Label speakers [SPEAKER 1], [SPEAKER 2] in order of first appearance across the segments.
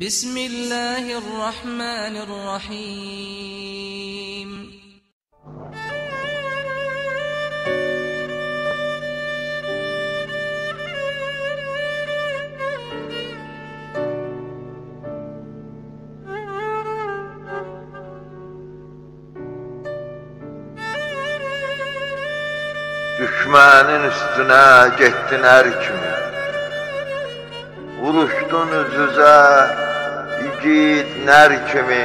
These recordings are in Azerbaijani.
[SPEAKER 1] Bismillahirrahmanirrahim.
[SPEAKER 2] Düşmənin üstünə getdin ər kimi, vuruşdun üz-üzə igid nər kimi,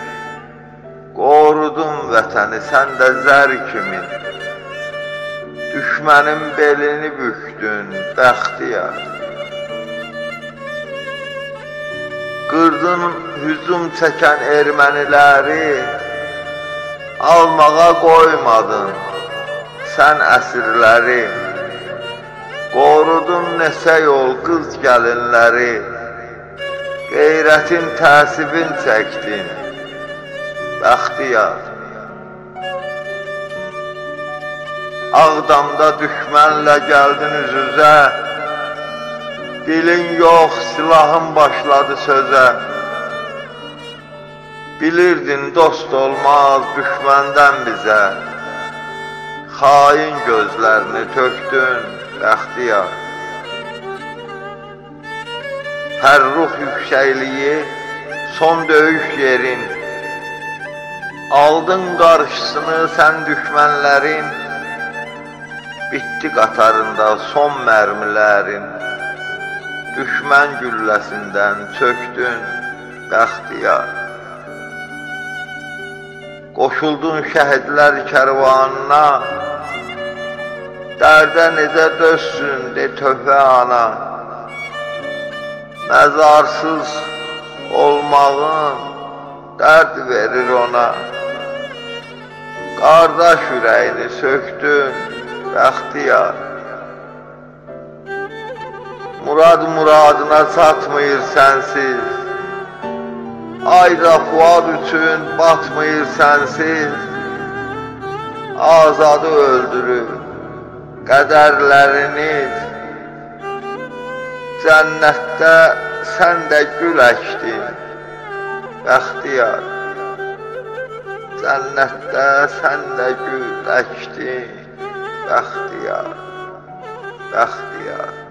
[SPEAKER 2] qorudun vətəni sən də zər kimi, düşmənin belini bükdün bəxtiyar, qırdın hücum çəkən erməniləri, almağa qoymadın sən əsirləri, qorudun neçə yol qız gəlinləri, qeyrətin təsibin çəkdin bəxtiyar. Ağdamda düşmənlə gəldin üz-üzə, dilin yox silahın başladı sözə, bilirdin dost olmaz düşməndən bizə, xain gözlərini tökdün bəxtiyar. Fərrux yüksəkliyi son döyüş yerin, aldın qarşısını sən düşmənlərin, bitdi qatarında son mərmilərin, düşmən gülləsindən çökdün bəxtiyar. Qoşuldun şəhidlər kərvanına, dərdə necə dözsün de töhfə ana, məzarsız olmağın dərd verir ona, qardaş ürəyini söktün bəxtiyar. Murad muradına çatmayır sənsiz, ayda fuad üçün batmayır sənsiz, azadı öldürüb qədərləriniz, cənnətdə sən də gül əkdin bəxtiyar. Cənnətdə sən də gül əkdin bəxtiyar, bəxtiyar.